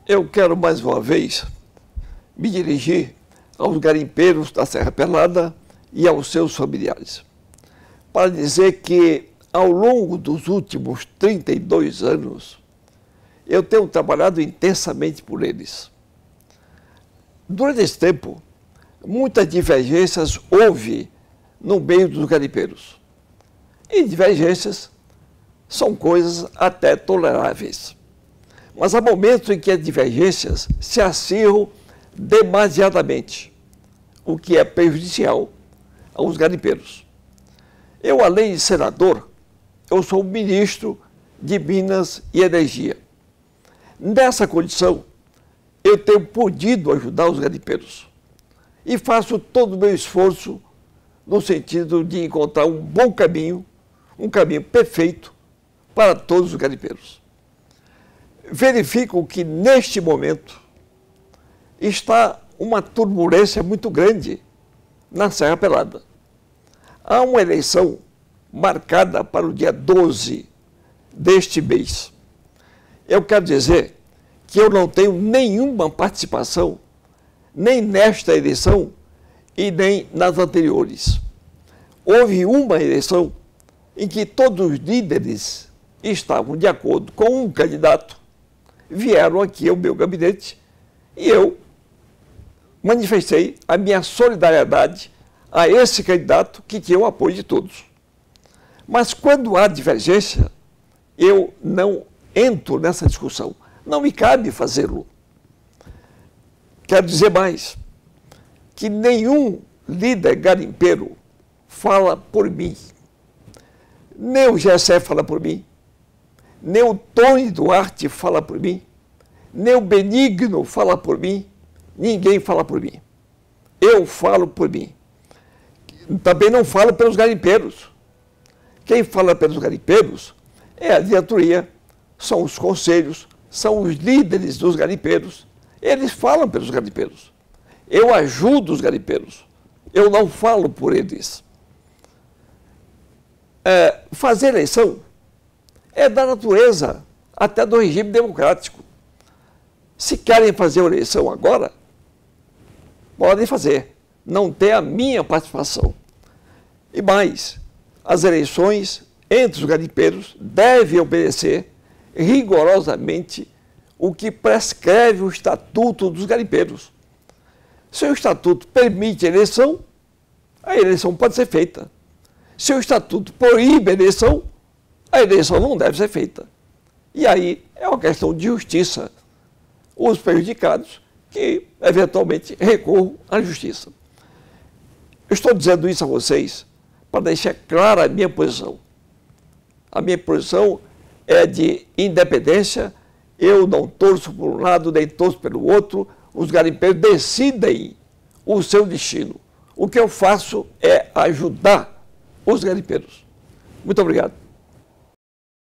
Eu quero mais uma vez me dirigir aos garimpeiros da Serra Pelada e aos seus familiares, para dizer que ao longo dos últimos 32 anos, eu tenho trabalhado intensamente por eles. Durante esse tempo, muitas divergências houve no meio dos garimpeiros. E divergências são coisas até toleráveis. Mas há momentos em que as divergências se acirram demasiadamente, o que é prejudicial aos garimpeiros. Eu, além de senador, eu sou ministro de Minas e Energia. Nessa condição, eu tenho podido ajudar os garimpeiros e faço todo o meu esforço no sentido de encontrar um bom caminho, um caminho perfeito para todos os garimpeiros. Verifico que, neste momento, está uma turbulência muito grande na Serra Pelada. Há uma eleição marcada para o dia 12 deste mês. Eu quero dizer que eu não tenho nenhuma participação, nem nesta eleição e nem nas anteriores. Houve uma eleição em que todos os líderes estavam de acordo com um candidato, vieram aqui ao meu gabinete e eu manifestei a minha solidariedade a esse candidato que tinha o apoio de todos. Mas quando há divergência, eu não entro nessa discussão. Não me cabe fazê-lo. Quero dizer mais, que nenhum líder garimpeiro fala por mim. Nem o Gessé fala por mim, nem o Tony Duarte fala por mim, nem o Benigno fala por mim, ninguém fala por mim. Eu falo por mim. Também não falo pelos garimpeiros. Quem fala pelos garimpeiros é a diretoria, são os conselhos, são os líderes dos garimpeiros. Eles falam pelos garimpeiros. Eu ajudo os garimpeiros. Eu não falo por eles. Fazer eleição é da natureza, até do regime democrático. Se querem fazer uma eleição agora, podem fazer. Não tem a minha participação. E mais, as eleições entre os garimpeiros devem obedecer rigorosamente o que prescreve o Estatuto dos Garimpeiros. Se o Estatuto permite a eleição pode ser feita. Se o Estatuto proíbe a eleição não deve ser feita. E aí é uma questão de justiça. Os prejudicados que, eventualmente, recorram à justiça. Eu estou dizendo isso a vocês para deixar clara a minha posição. A minha posição é de independência. Eu não torço por um lado, nem torço pelo outro. Os garimpeiros decidem o seu destino. O que eu faço é ajudar os garimpeiros. Muito obrigado.